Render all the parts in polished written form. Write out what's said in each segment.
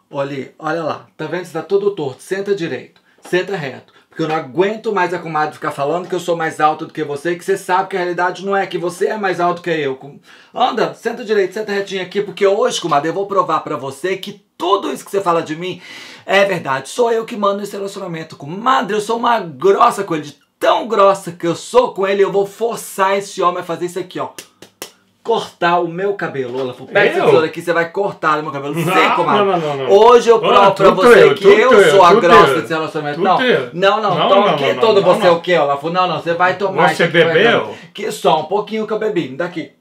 olha lá. Tá vendo? Você tá todo torto. Senta direito. Senta reto. Porque eu não aguento mais a comadre ficar falando que eu sou mais alto do que você, que você sabe que a realidade não é, que você é mais alto que eu. Anda, senta direito, senta retinho aqui, porque hoje, comadre, eu vou provar pra você que tudo isso que você fala de mim é verdade. Sou eu que mando nesse relacionamento. Comadre, eu sou uma grossa com ele, de tão grossa que eu sou com ele, eu vou forçar esse homem a fazer isso aqui, ó. Cortar o meu cabelo. Olha, pega essa tesoura aqui, você vai cortar o meu cabelo. Sei, comadre. Não. Hoje eu provo pra você que eu sou a grossa desse relacionamento. Não. Toma aqui todo você o quê? Ela falou, não, você vai tomar. Você bebeu? Que só um pouquinho que eu bebi. Daqui.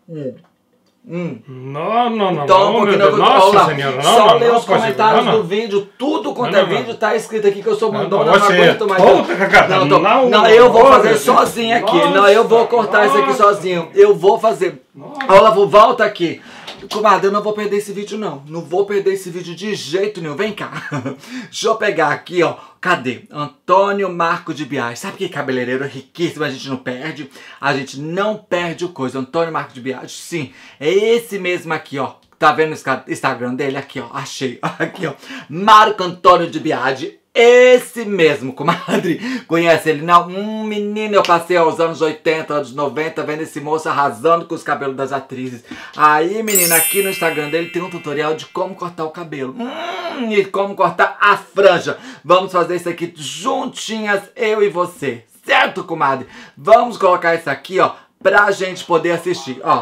Não. Toma um pouquinho. Nossa senhora, não. Só lê os comentários do vídeo. Tudo quanto é vídeo tá escrito aqui que eu sou mandona. Não aguento mais. Não, eu vou fazer sozinho aqui. Não, eu vou cortar isso aqui sozinho. Eu vou fazer. Olá, volta aqui. Comadre, eu não vou perder esse vídeo, não. Não vou perder esse vídeo de jeito nenhum. Vem cá. Deixa eu pegar aqui, ó. Cadê? Antônio Marco de Biagi. Sabe que cabeleireiro riquíssimo, a gente não perde? A gente não perde o coisa. Antônio Marco de Biagi, sim. É esse mesmo aqui, ó. Tá vendo o Instagram dele? Aqui, ó. Achei. Aqui, ó. Marco Antônio de Biagi. Esse mesmo, comadre. Conhece ele? Não? Menino, eu passei aos anos 80, anos 90, vendo esse moço arrasando com os cabelos das atrizes. Aí, menina, aqui no Instagram dele tem um tutorial de como cortar o cabelo. E como cortar a franja. Vamos fazer isso aqui juntinhas, eu e você. Certo, comadre? Vamos colocar isso aqui, ó, pra gente poder assistir, ó.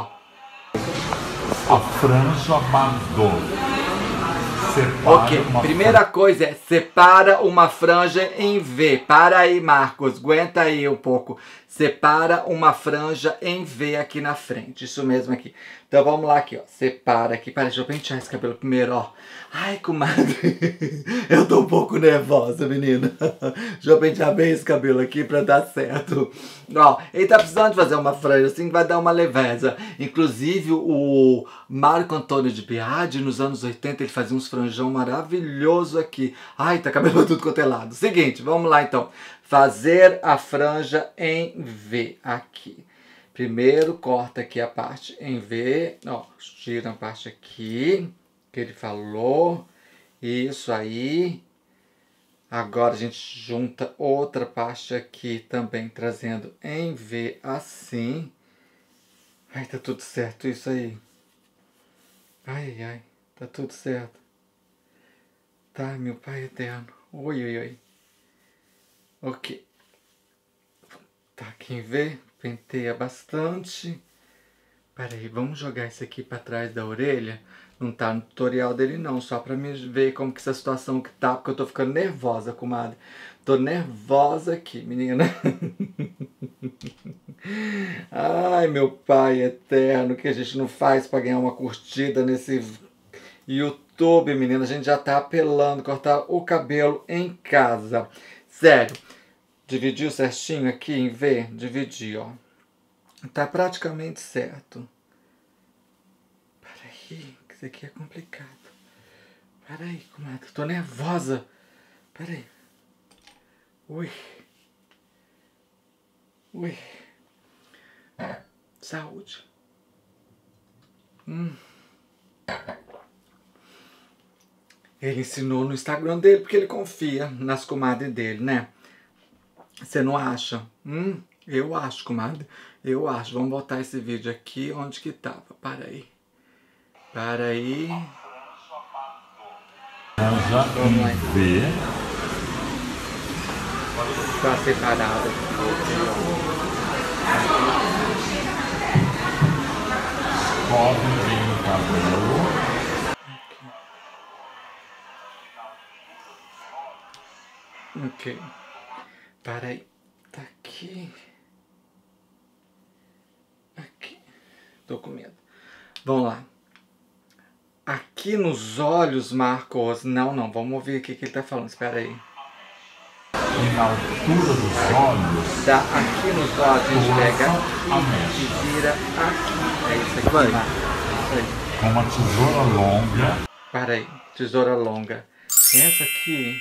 A franja Bardot. Ok, primeira coisa é separa uma franja em V. Para aí, Marcos, aguenta aí um pouco. Separa uma franja em V aqui na frente, isso mesmo aqui. Então vamos lá aqui, ó, separa aqui. Peraí, deixa eu pentear esse cabelo primeiro, ó. Ai, comadre, eu tô um pouco nervosa, menina. Deixa eu pentear bem esse cabelo aqui pra dar certo. Ó, ele tá precisando de fazer uma franja assim que vai dar uma leveza. Inclusive, o Marco Antônio de Biagi, nos anos 80, ele fazia uns franjão maravilhoso aqui. Ai, tá cabelo tudo quanto é lado. Seguinte, vamos lá então. Fazer a franja em V aqui. Primeiro corta aqui a parte em V. Ó, tira a parte aqui que ele falou. Isso aí. Agora a gente junta outra parte aqui também, trazendo em V assim. Ai, tá tudo certo isso aí. Ai, tá tudo certo. Tá, meu pai eterno. Oi. Ok. Tá aqui em V, penteia bastante. Peraí, vamos jogar isso aqui pra trás da orelha. Não tá no tutorial dele não, só pra me ver como que essa situação que tá, porque eu tô ficando nervosa, comadre. Tô nervosa aqui, menina. Ai, meu pai eterno, o que a gente não faz pra ganhar uma curtida nesse YouTube, menina. A gente já tá apelando, cortar o cabelo em casa. Sério, dividiu certinho aqui em V? Dividi, ó. Tá praticamente certo. Peraí, que isso aqui é complicado. Peraí, comadre, tô nervosa. Peraí. Ui. Saúde. Ele ensinou no Instagram dele porque ele confia nas comadres dele, né? Você não acha? Eu acho, comadre. Eu acho. Vamos botar esse vídeo aqui onde que tava. Para aí. Vamos lá. V. Tá separada. Cobre bem o cabelo. Ok. Para aí. Tá aqui. Aqui. Tô com medo. Vamos lá. Aqui nos olhos, Marcos. Não. Vamos ouvir o que ele tá falando. Espera aí. E na altura dos olhos. Tá aqui nos olhos. A gente pega aqui e vira aqui. É isso aqui, Marcos. Isso aí. Com uma tesoura longa. Para aí. Tesoura longa. Essa aqui...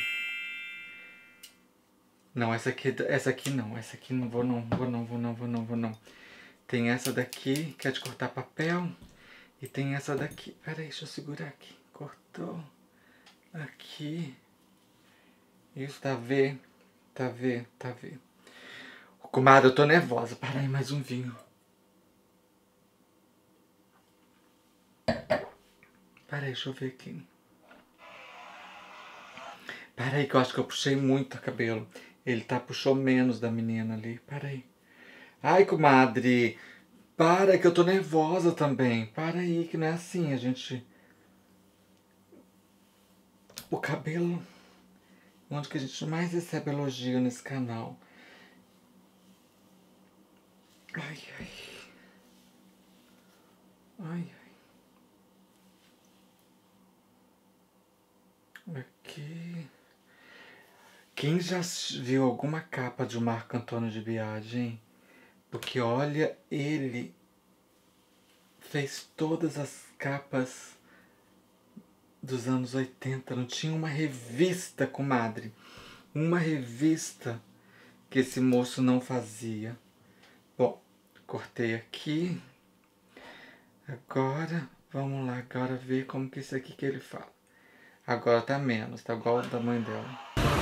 Não, essa aqui não. Essa aqui não vou não. Tem essa daqui, que é de cortar papel. E tem essa daqui. Pera aí, deixa eu segurar aqui. Cortou. Aqui. Isso, tá vendo? Tá vendo? Tá vendo? Comadre, eu tô nervosa. Para aí, mais um vinho. Para aí, deixa eu ver aqui. Para aí, que eu acho que eu puxei muito o cabelo. Ele puxou menos da menina ali. Para aí. Ai, comadre. Para, que eu tô nervosa também. Para aí, que não é assim, a gente... O cabelo... Onde que a gente mais recebe elogio nesse canal. Ai, ai. Ai, ai. Aqui... Quem já viu alguma capa de Marco Antônio de Biagi, hein? Porque olha, ele fez todas as capas dos anos 80. Não tinha uma revista, comadre. Uma revista que esse moço não fazia. Bom, cortei aqui. Agora, vamos lá. Agora ver como que isso aqui que ele fala. Agora tá menos, tá igual o tamanho dela.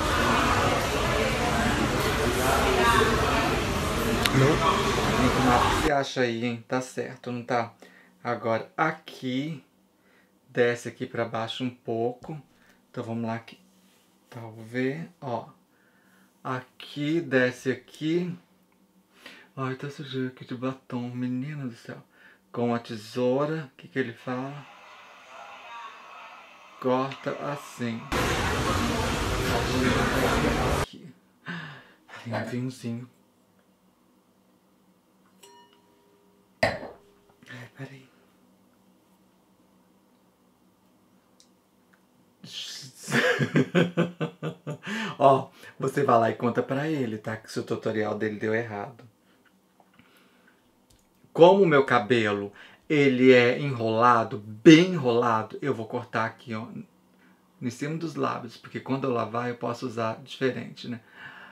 O que você acha aí, hein? Tá certo, não tá? Agora, aqui, desce aqui pra baixo um pouco. Então, vamos lá aqui. Talvez, ó. Aqui, desce aqui. Ai, tá sujeira aqui de batom, menina do céu. Com a tesoura, o que que ele fala? Corta assim. Aqui. Um vinhozinho. Ai, peraí. Ó, você vai lá e conta pra ele, tá? Que se o tutorial dele deu errado. Como o meu cabelo, ele é enrolado, bem enrolado, eu vou cortar aqui, ó, em cima dos lábios, porque quando eu lavar eu posso usar diferente, né?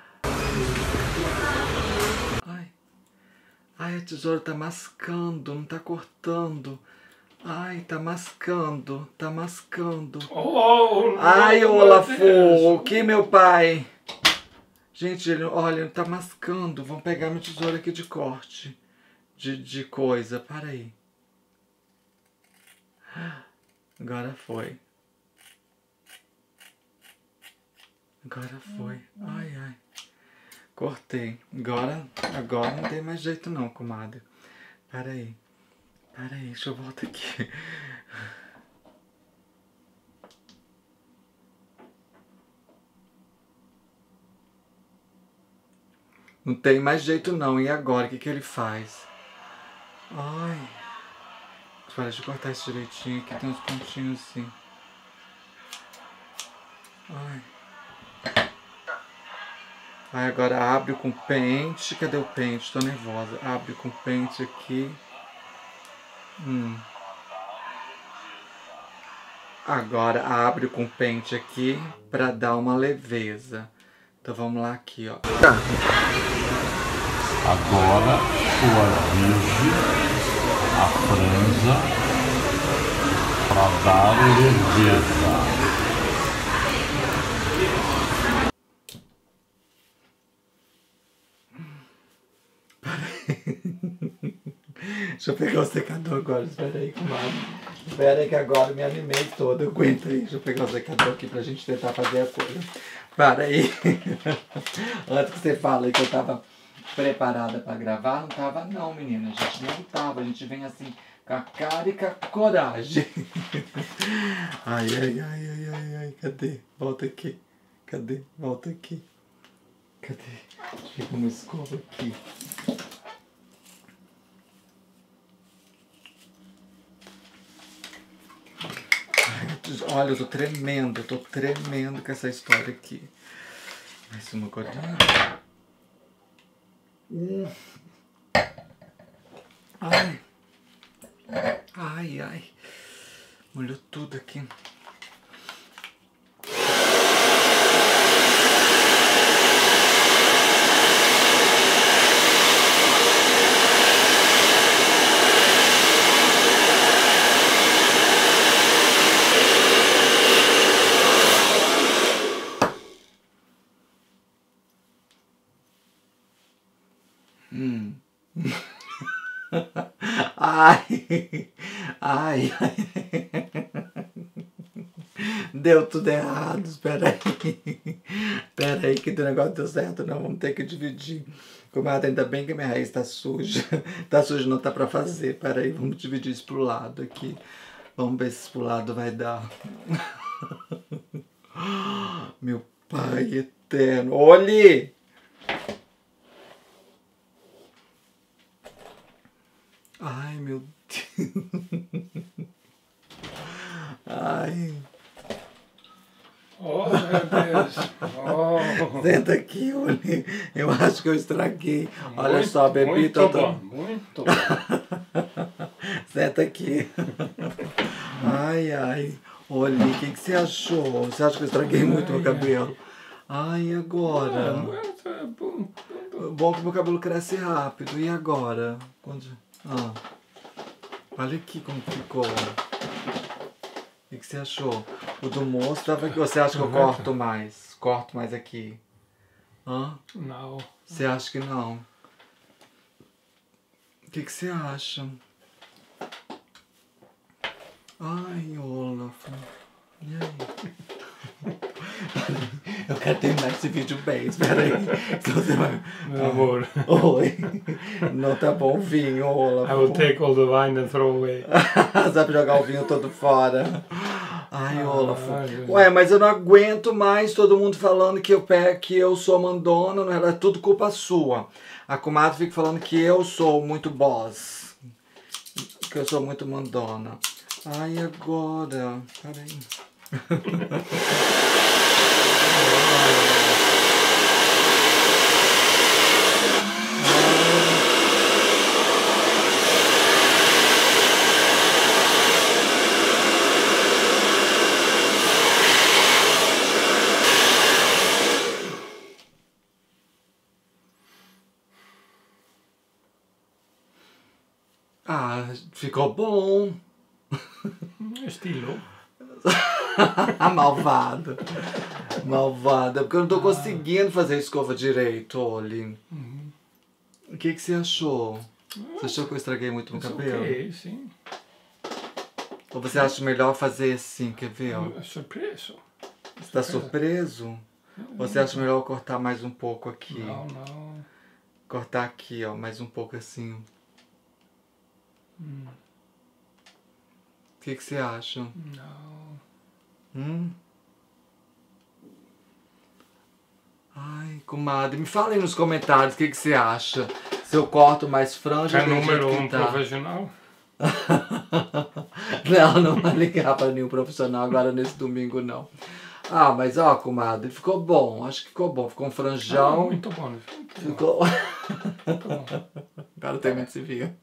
Ai, ai, a tesoura tá mascando, não tá cortando. Ai, tá mascando, tá mascando. Oh, ai, Olafo, o que, meu pai? Gente, ele, olha, tá mascando. Vamos pegar minha tesoura aqui de corte. De coisa, para aí. Agora foi. Agora foi. Ai, ai. Cortei. Agora não tem mais jeito não, comadre. Para aí. Para aí, deixa eu voltar aqui. Não tem mais jeito não. E agora, o que que ele faz? Ai. Espera, deixa eu cortar isso direitinho. Aqui tem uns pontinhos assim. Ai. Aí agora abre com pente. Cadê o pente? Tô nervosa. Abre com pente aqui. Agora abre com pente aqui pra dar uma leveza. Então vamos lá aqui, ó. Agora suavize a franja para dar leveza. Deixa eu pegar o secador agora, espera aí, comadre. Espera aí que agora eu me animei todo, aguenta aí. Deixa eu pegar o secador aqui pra gente tentar fazer a coisa. Para aí. Antes que você fala aí que eu tava preparada pra gravar, não tava não, menina. A gente não tava, a gente vem assim com a cara e com a coragem. Ai, ai, ai, ai, ai, ai, cadê? Volta aqui. Cadê? Volta aqui. Cadê? Fica uma escova aqui. Olha, eu tô tremendo com essa história aqui. Mais uma gotinha. Ai. Ai, ai. Molhou tudo aqui. Ai, ai, ai. Deu tudo errado, espera aí que o negócio deu certo, não, vamos ter que dividir. Comadre, ainda bem que minha raiz tá suja. Tá suja, não tá pra fazer, espera aí, vamos dividir isso pro lado aqui. Vamos ver se pro lado vai dar. Meu Pai eterno, olhe! Ai, meu Deus. Ai. Oh, meu Deus. Oh. Senta aqui, olhe. Eu acho que eu estraguei. Olha Muito, só, bebi muito todo. bom, muito bom. Senta aqui. Ai, ai. Olha, o que você achou? Você acha que eu estraguei muito meu cabelo? Ai, e agora? É bom. Bom que meu cabelo cresce rápido. E agora? Ah. Olha aqui como ficou. O que você achou? O do moço tava aqui. Ou você acha que eu corto mais? Corto mais aqui? Hã? Não. Você acha que não? O que você acha? Ai, Olaf. E aí? Eu quero terminar esse vídeo bem, espera aí. Você vai... Meu amor. Oi. Não tá bom o vinho, Olaf. I will take all the wine and throw away. Sabe jogar o vinho todo fora. Ai, Olaf. Ué, mas eu não aguento mais todo mundo falando que eu sou mandona, não é tudo culpa sua. A comadre fica falando que eu sou muito boss. Que eu sou muito mandona. Ai, agora. Peraí. Ah, ficou bom. Estilo. Malvada. Malvada. Porque eu não tô conseguindo fazer a escova direito, Oli. O que você achou? Você achou que eu estraguei muito meu cabelo? Ok, sim. Ou você acha melhor fazer assim, quer ver? Ó? Surpreso. Você tá surpreso? Ou você acha melhor eu cortar mais um pouco aqui? Não, não. Cortar aqui, ó, mais um pouco assim. O que você acha? Não. Ai, comadre, me fala aí nos comentários o que você acha. Se eu corto mais franja É do jeito número que 1 tá. profissional? Não vai ligar para nenhum profissional agora nesse domingo, não. Ah, mas ó, comadre, ficou bom. Acho que ficou bom. Ficou um franjão. Muito bom. Ficou... Muito bom. Agora tem muito se via.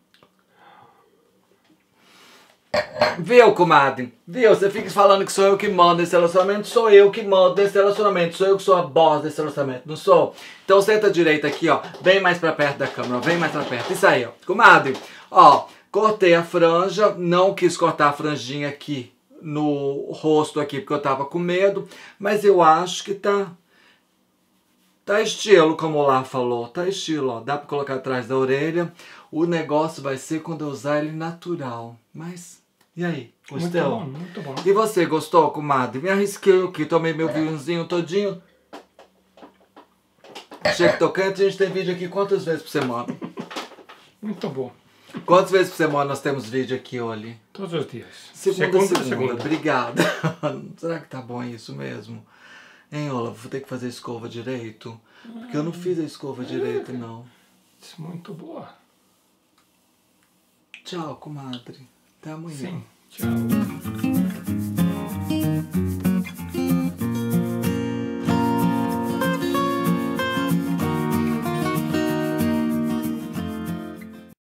Viu, comadre? Viu? Você fica falando que sou eu que mando nesse relacionamento. Sou eu que mando nesse relacionamento. Sou eu que sou a boss desse relacionamento. Não sou? Então senta direito aqui, ó. Bem mais pra perto da câmera. Vem mais pra perto. Isso aí, ó. Comadre, ó. Cortei a franja. Não quis cortar a franjinha aqui no rosto aqui, porque eu tava com medo. Mas eu acho que tá... Tá estilo, como o Lá falou. Tá estilo, ó. Dá pra colocar atrás da orelha. O negócio vai ser quando eu usar ele natural. Mas... E aí, gostou? Muito bom. E você, gostou, comadre? Me arrisquei aqui, tomei meu vinhozinho todinho. Chega tocante, a gente tem vídeo aqui quantas vezes por semana? Muito bom. Quantas vezes por semana nós temos vídeo aqui, Oli? Todos os dias. Segunda. Obrigada. Será que tá bom isso mesmo? Hein, Olaf, vou ter que fazer a escova direito? Porque eu não fiz a escova direito, não. Muito boa. Tchau, comadre. Até amanhã. Sim, tchau.